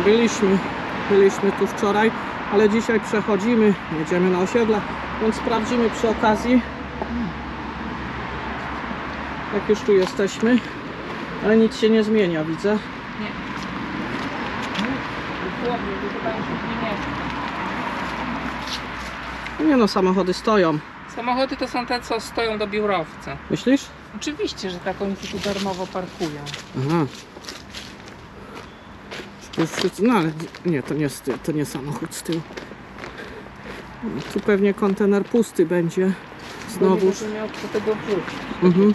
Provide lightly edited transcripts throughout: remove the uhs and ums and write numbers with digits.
byliśmy tu wczoraj, ale dzisiaj przechodzimy, jedziemy na osiedle, więc sprawdzimy przy okazji, jak już tu jesteśmy, ale nic się nie zmienia, widzę. Nie. Nie no, samochody stoją. Samochody to są te, co stoją do biurowca. Myślisz? Oczywiście, że tak, oni się tu darmowo parkują. Aha. No ale nie, to nie samochód z tyłu. Tu pewnie kontener pusty będzie. Znowuż. Nie miał kto tego wrzucić. Mhm.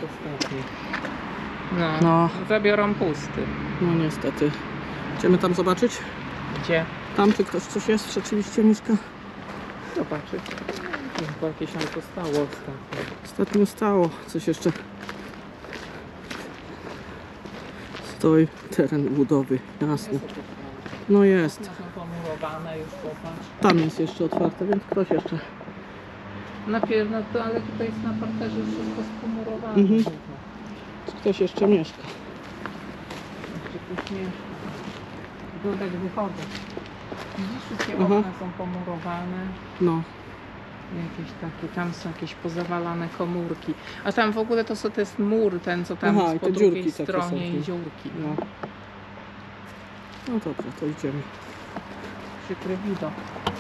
No, zabiorą pusty. No niestety. Idziemy tam zobaczyć? Gdzie? Tam czy ktoś coś jest rzeczywiście mieszka? Zobaczyć. Chyba jakieś auto stało ostatnio. Ostatnio stało. Coś jeszcze. Stoi teren budowy. Jasne. No jest. Są pomurowane już, popatrz. Tam jest jeszcze otwarte, więc ktoś jeszcze. Najpierw, no to, ale tutaj jest na parterze już wszystko spomurowane. Mhm. Ktoś jeszcze mieszka. Jeszcze ktoś mieszka. Wygląda jak wychodzę. Widzisz, wszystkie Aha. okna są pomurowane. No. Jakieś takie, tam są jakieś pozawalane komórki. A tam w ogóle to jest mur, ten co tam Aha, i po te drugiej dziurki takie stronie są. i dziurki. No. No dobra, to idziemy. Przykry widok.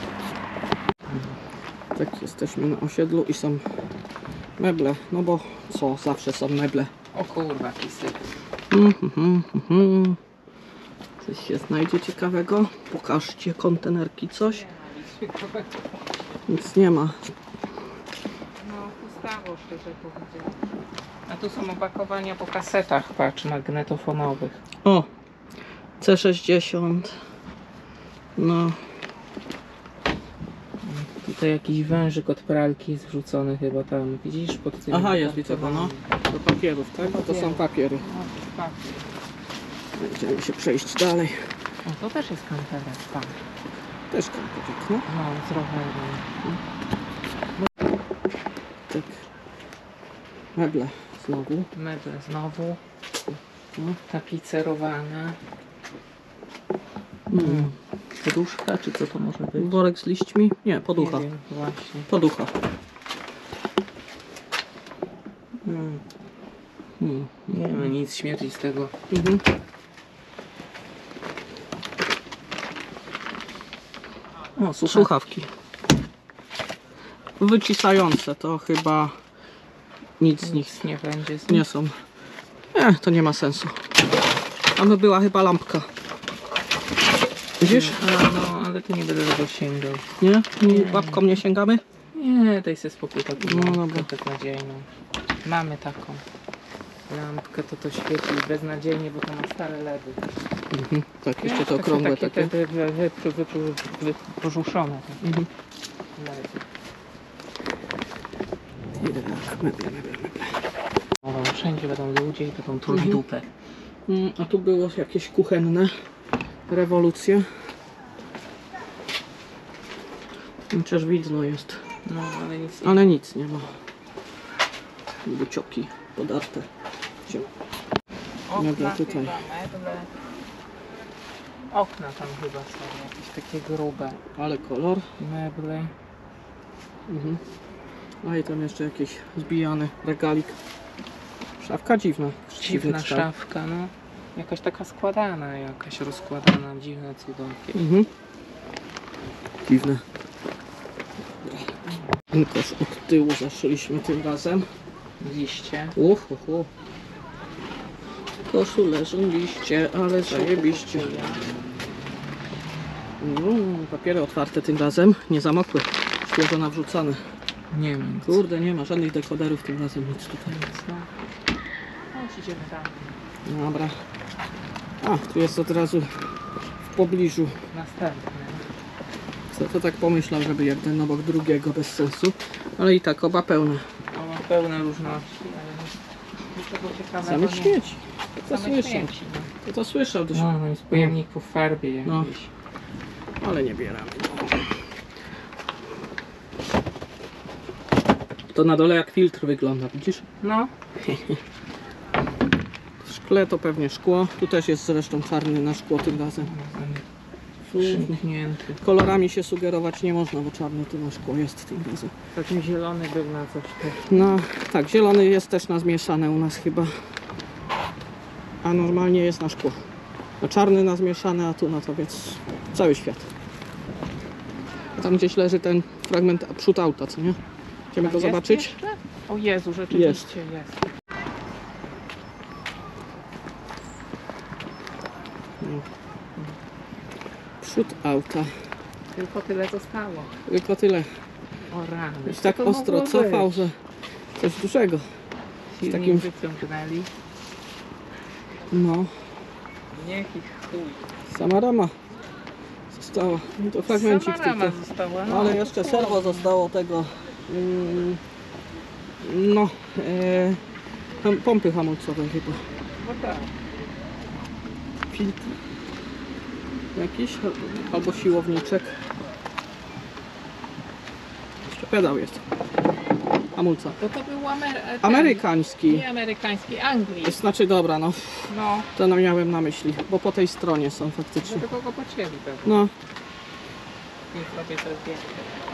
Tak, jesteśmy na osiedlu i są meble. No bo co, zawsze są meble. O kurwa, jaki syp. Coś się znajdzie ciekawego? Pokażcie kontenerki, coś. Nic nie ma. No, pustało, szczerze powiedziawszy. A tu są opakowania po kasetach, patrz, magnetofonowych. O! C60. No. Tutaj jakiś wężyk od pralki jest wrzucony chyba tam, widzisz? Pod tym. Aha, jest widzę, no. Do papierów, tak? Bo to są papiery. Tak. Będziemy się przejść dalej. O, to też jest kanterek, tak. Też komputer, no. No, z rowerem. Tak. Meble znowu. Meble znowu. No. Tapicerowane. Poduszka, czy co to może być? Worek z liśćmi? Nie, poducha. Nie wiem, właśnie. Poducha. Nie ma nic śmierci z tego. O, słuchawki. Wycisające, to chyba nic z nich nie będzie. nie są. To nie ma sensu. Tam była chyba lampka. Widzisz? No, ale tu nie będę tego sięgał. Nie? Łapką nie sięgamy? Nie, daj sobie spokój taką No lampkę dobra. beznadziejną. Mamy taką lampkę, to świeci beznadziejnie, bo to ma stare ledy. Tak, jeszcze to okrągłe takie. Wybrzuszone ledy. Meble. No, wszędzie będą ludzie i będą truć dupę. A tu było jakieś kuchenne rewolucje. Chociaż widno jest. No, ale nic nie. Ale nic nie ma. Bucioki podarte. Meble tutaj. Meble. Okna tam chyba są jakieś takie grube. Ale kolor. Meble. A i tam jeszcze jakiś zbijany regalik. Szafka dziwna. Dziwna kształt. szafka, no. Jakaś taka składana, jakaś rozkładana, dziwne cudowkie. Dziwne. Kosz od tyłu zaszyliśmy tym razem. Liście. Koszu leżą liście, ale zajebiście. Papiery otwarte tym razem, nie zamokły. Świeżo nawrzucane. Nie wiem. Kurde, nie ma żadnych dekoderów tym razem, nic tutaj. Co? No, idziemy tam. Dobra. A, tu jest od razu w pobliżu. Następny. Co to tak pomyślał, żeby jeden obok drugiego, bez sensu. Ale i tak oba pełne. No, ma pełne różności, ale niczego ciekawego Same nie. śmieci. To Same słyszał. śmieci, no. To słyszał. No, i z pojemników farby jakieś. No. Ale nie bieramy. To na dole jak filtr wygląda, widzisz? No. W szkle to pewnie szkło. Tu też jest zresztą czarny na szkło tym razem. Przymknięty. Kolorami się sugerować nie można, bo czarny to na szkło jest tym razem. Taki zielony był na coś też. No tak, zielony jest też na zmieszane u nas chyba. A normalnie jest na szkło. No, czarny na zmieszane, a tu na to, więc cały świat. A tam gdzieś leży ten fragment przód auta, co nie? Chcemy go Jest zobaczyć? jeszcze? O Jezu, rzeczywiście jest. No. Przód auta. Tylko tyle zostało. Tylko tyle. O rany. Już Co tak to ostro mogło cofał, być? że coś dużego. Silnik takim- wyciągnęli. No, Niech ich chuj. sama rama została. No to fragmencik Sama rama tylko. została. No, ale jeszcze serwo zostało tego. No, pompy hamulcowej chyba. No tak. Filtr jakiś, albo siłowniczek. Jeszcze pedał jest. Hamulca. Bo to był Amerykański. Nie amerykański, Anglii. Znaczy dobra, no No, to no miałem na myśli, bo po tej stronie są faktycznie. dlatego go pocięli pewnie. No, Niech robię to zdjęcie.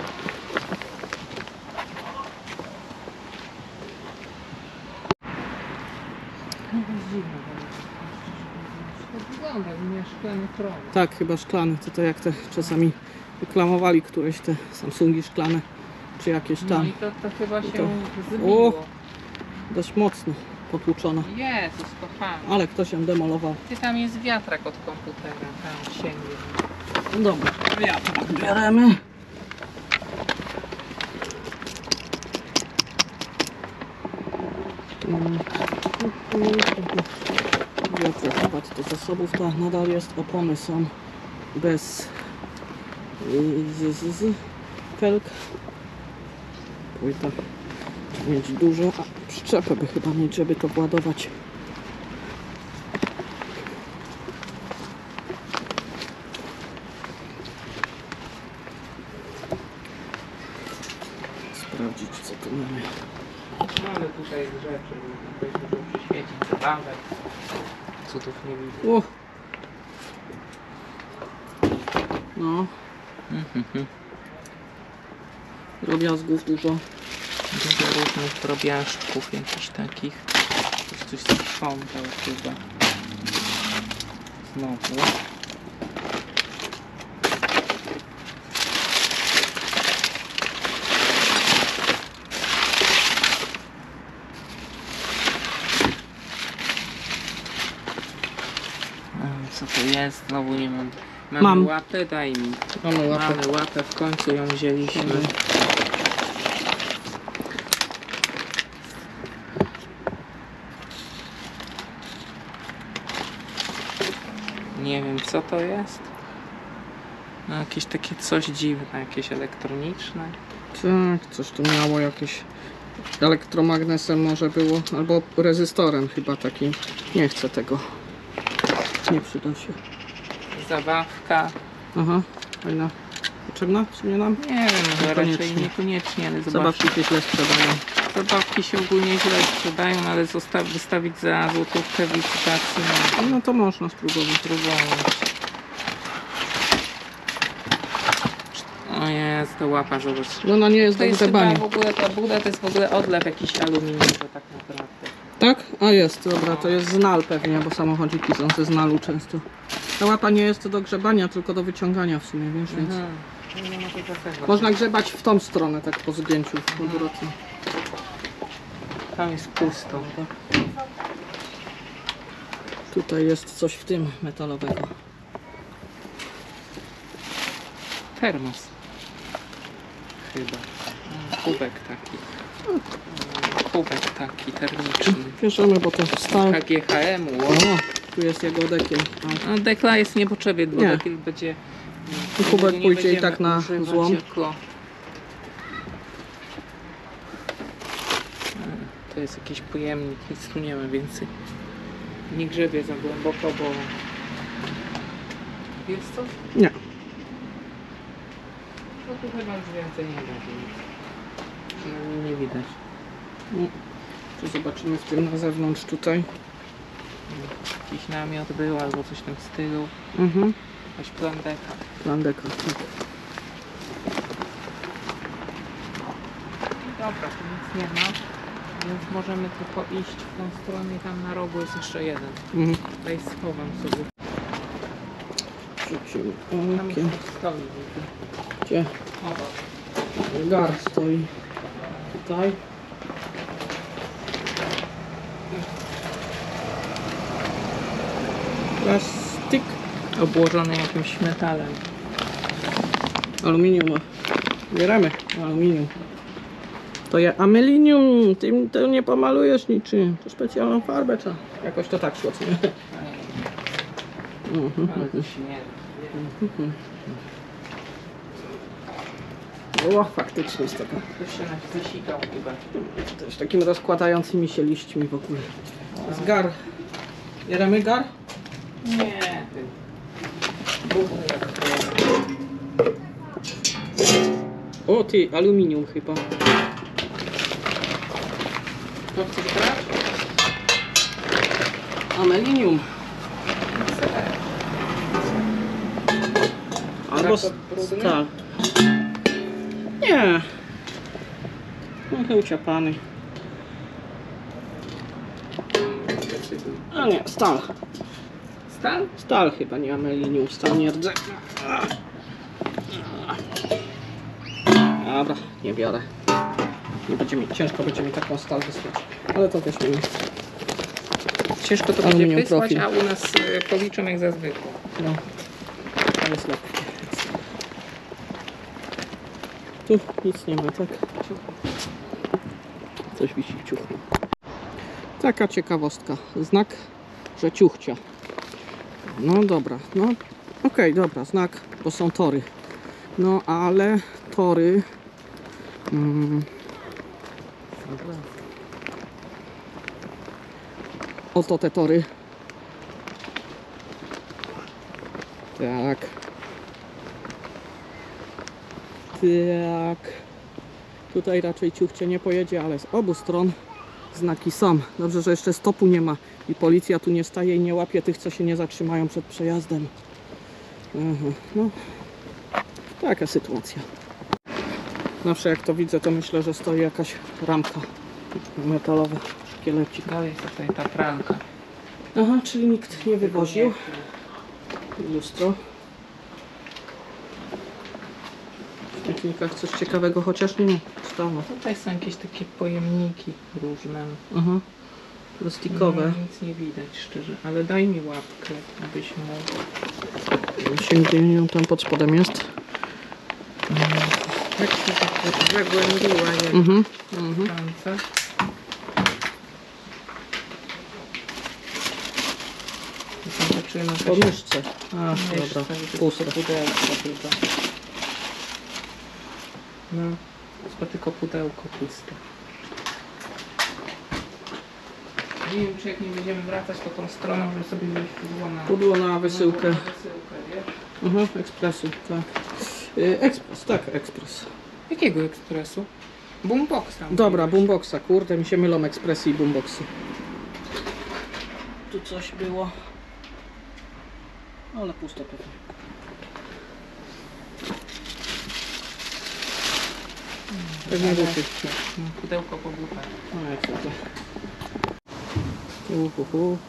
To wygląda, jak szklany tron. tak, chyba szklany. To jak te czasami reklamowali któreś te Samsungi szklane, czy jakieś No tam. i to chyba się to- zbiło. Dość mocno potłuczona. Jezus, kochany. Ale ktoś ją demolował. Ty, tam jest wiatrak od komputera, tam sięgnie. No dobra, wiatrak bierzemy. Wiatrak wpadł do zasobów, to nadal jest, opony są bez felg. Płyta mieć dużo, a przyczepę by chyba mieć, żeby to władować. Sprawdzić, co tu mamy. No ale tutaj jest rzeczy, ktoś muszą przyświecić, zabawek. Cudów nie widzę. O! No, drobiazgów dużo. Dużo różnych drobiażdżków jakichś takich. Ktoś coś sprzątał chyba. Znowu. Co to jest? Znowu nie mam. Mamy Mam. łapę, daj mi. Mamy łapę. Mamy łapę, w końcu ją wzięliśmy. Nie wiem co to jest. No jakieś takie coś dziwne, jakieś elektroniczne. Tak, coś tu miało jakieś elektromagnesem może było, albo rezystorem chyba takim. Nie chcę tego. Nie przyda się. Zabawka. Aha, fajna. Potrzebna w sumie nam? Nie wiem, może raczej Niekoniecznie. niekoniecznie, ale Zabawki się źle sprzedają. Zabawki się ogólnie źle sprzedają, ale wystawić za złotówkę w licytacji No to można spróbować. próbować. O jest, to łapa, zobacz. No ona nie jest To do jest chyba grzebania. w ogóle, ta buda to jest w ogóle odlew jakiś aluminiowy tak naprawdę. Tak? A jest, dobra, to jest znal pewnie, bo samochodziki są ze znalu często. Ta łapa nie jest do grzebania, tylko do wyciągania w sumie, wiesz, więc No nie ma to dlatego. można grzebać w tą stronę, tak po zdjęciu odwrotnie. Tam jest pusto. Tutaj jest coś w tym metalowego. Termos. Chyba. Kubek taki. Kubek taki termiczny. Bierzemy, bo to stal. KGHM-u. O, tu jest jego dekiel. A, No, dekla jest niepotrzebny, bo Nie. dekiel będzie... I kubek nie pójdzie i będziemy tak na używać złom. Jako... To jest jakiś pojemnik, nic tu nie ma więcej. Nie grzebie za głęboko, bo... Jest coś? Nie. No tu chyba już więcej nie ma. Przynajmniej nie widać. Tu zobaczymy w tym na zewnątrz tutaj. Jakiś namiot był albo coś w tym stylu. Mhm. jakaś plandeka. Plandeka, tak. Dobra, tu nic nie ma, więc możemy tylko iść w tą stronę i tam na rogu jest jeszcze jeden. Mhm. Tutaj schowam sobie. Rzucimy. Tam Okiem. już stoi. widzę. Gdzie? O, Gar stoi. Tutaj. Plastik. obłożony jakimś metalem. Aluminium. Bieramy aluminium. To ja amelinium, ty to nie pomalujesz niczym. To specjalną farbę trzeba. Jakoś to tak szło, co nie? Ale to śmierdzi. O, faktycznie jest taka. To się zasikał chyba. Też takimi rozkładającymi się liśćmi w ogóle. Z gar. Bieramy gar? Nie, ty. Buchy jak to. O ty, aluminium chyba. To chcesz brać? Amelinium. Albo stal. Nie. Trochę uciapany. A nie, stal. Stal? Stal chyba, nie amelinium. Stal nie rdzę. Dobra, nie biorę. Nie będzie mi, ciężko będzie mi taką stal wysłać. Ale to też nie wiem. Ciężko to będzie Aluminium wysłać, profil. a u nas policzą jak za zwykło. No, to jest lepiej. Tu nic nie ma, tak? Coś wisi w ciuchu. Taka ciekawostka. Znak, że ciuchcia. No dobra, no okej, dobra, znak, bo są tory. No ale tory... Oto te tory. Tak. Tak. Tutaj raczej ciuchcie nie pojedzie, ale z obu stron znaki są. Dobrze, że jeszcze stopu nie ma i policja tu nie staje i nie łapie tych, co się nie zatrzymają przed przejazdem. Aha, no. Taka sytuacja. Zawsze jak to widzę, to myślę, że stoi jakaś ramka metalowa, szkielecik. Dalej jest tutaj ta pralka. Aha, czyli nikt nie wywoził. Lustro. W śmietnikach coś ciekawego, chociaż nie stało. Tutaj są jakieś takie pojemniki różne. Aha. Plastikowe. No, nic nie widać szczerze, ale daj mi łapkę, abyś mógł. Sięgnięcie tam pod spodem jest. Jak się tak zagłębiła jak w ręce. Zobaczymy Po nóżce. A, jeszcze, dobra. żeby Puste. to pudełko tylko. No, chyba tylko pudełko puste. Nie wiem, czy jak nie będziemy wracać to tą stroną, żeby sobie wziąć pudło na Pudło na wysyłkę. na wysyłkę, wiesz? Aha, ekspresu, tak. Ekspres, tak, ekspres. Jakiego ekspresu? Boomboxa. Dobra, mówiłeś. boomboxa, kurde, mi się mylą ekspresy i boomboxy. Tu coś było. Ale pusto pewnie. Pewnie wyszedł. Pudełko po buchach. No jak zwykle. Uhuhu.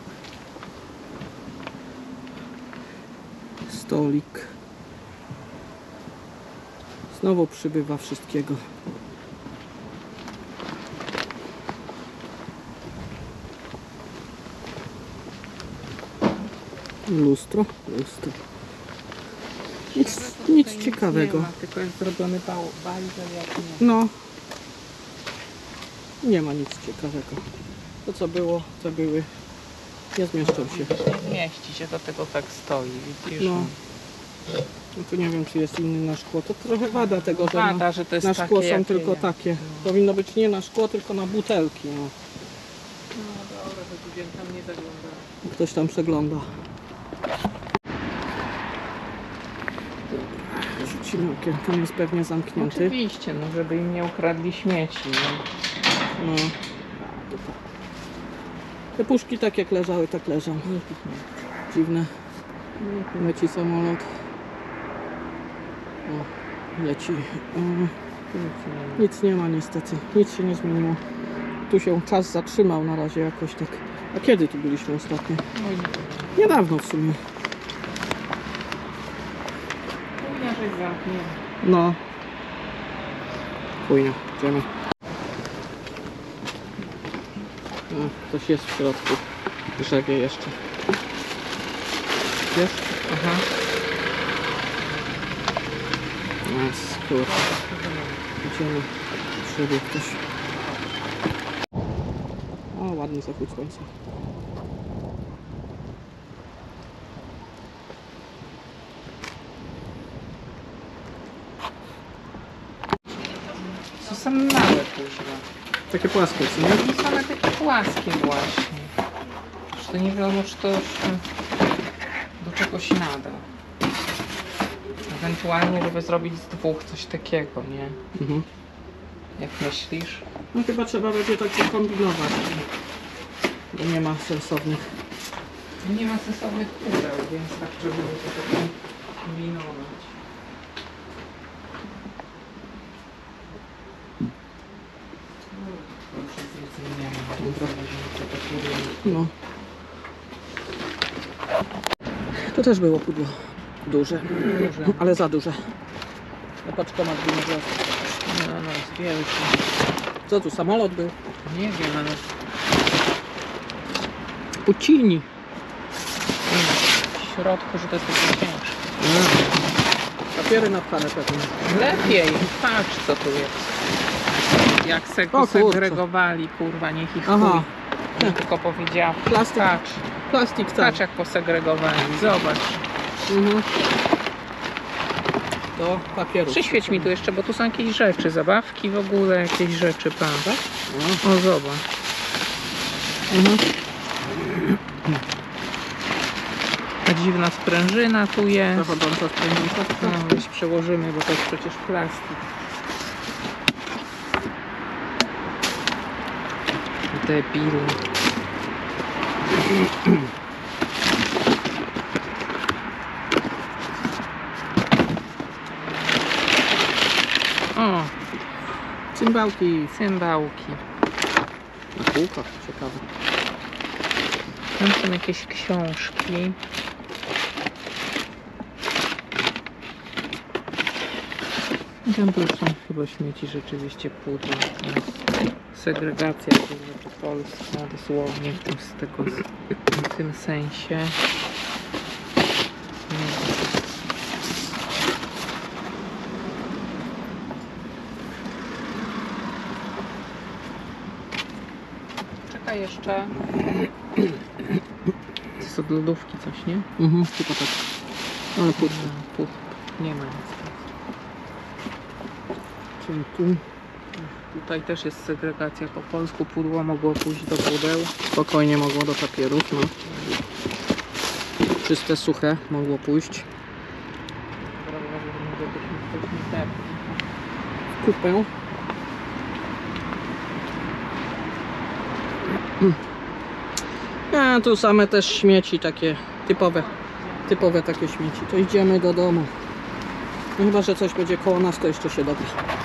Stolik. Znowu przybywa wszystkiego. Lustro. Lustro. Nic ciekawego. Nie ma, tylko jest zrobiony bajzel jak nie. No. Nie ma nic ciekawego. To co było, to były. Nie zmieszczą się. Nie mieści się, dlatego tak stoi, widzisz? No. No tu nie wiem, czy jest inny na szkło. To trochę wada tego, że Wada, że to jest na szkło takie, są jakie tylko jest. takie. Powinno być nie na szkło, tylko na butelki. No. No dobra, to tu tam nie zagląda. Ktoś tam przegląda. Rzucimy okiem. Tam jest pewnie zamknięty. Oczywiście, no żeby im nie ukradli śmieci. No. No. Te puszki tak jak leżały, tak leżą. Nikt ich nie. Dziwne. Leci samolot. O, leci. Nic nie ma niestety. Nic się nie zmieniło. Tu się czas zatrzymał na razie jakoś tak. A kiedy tu byliśmy ostatnio? Niedawno w sumie. Chujnia, że zamknięty. No. Chujnia, idziemy. O, ktoś jest w środku. Grzebie jeszcze. Jest? Aha. Jest, kurwa. Idziemy. Grzebie ktoś. O, ładny zachód słońca. To są małe kuźwa. Takie płaskie, co nie? To same takie płaskie właśnie. Że to nie wiadomo, czy to już do czegoś nada. Ewentualnie, żeby zrobić z dwóch coś takiego, nie? Mhm. Jak myślisz? No chyba trzeba będzie tak zakombinować. Bo nie ma sensownych. Nie ma sensownych pudeł, więc tak trzeba było to tak kombinować. No. To też było pudło. Duże. Ale za duże. Na paczkomat by nie wlazł. No, wielkie. Co tu, samolot był? Nie wiem, ale Puccini. w środku, że to jest takie cięższe. Papiery napchane pewnie. Lepiej, patrz co tu jest. Jak se O, kurczę. posegregowali, kurwa, niech ich Aha. chuj. Ja tylko powiedziałam. Plastik. Patrz, Plastik tak. patrz jak posegregowali, zobacz. Mhm. Do papieru. Przyświeć mi tu jeszcze, bo tu są jakieś rzeczy, zabawki w ogóle, jakieś rzeczy, patrz. O, zobacz. Mhm. Ta dziwna sprężyna tu jest. Zachodząca sprężynka. No, gdzieś przełożymy, bo to jest przecież plastik. Debil. O, Cymbałki. cymbałki. Na kółkach, ciekawe. Tam są jakieś książki. I tam też są chyba śmieci rzeczywiście pudło. Segregacja kurwa po polsku, dosłownie w tym sensie. Czekaj jeszcze. To jest od lodówki coś, nie? Mhm, chyba tak. Ale pudło. Nie ma nic. Czyli tu. Tutaj też jest segregacja po polsku. Pudło mogło pójść do pudeł. Spokojnie mogło do papierów, no. Czyste, suche mogło pójść. W kupę. A tu same też śmieci takie typowe takie śmieci. To idziemy do domu. No chyba, że coś będzie koło nas, to jeszcze się doda.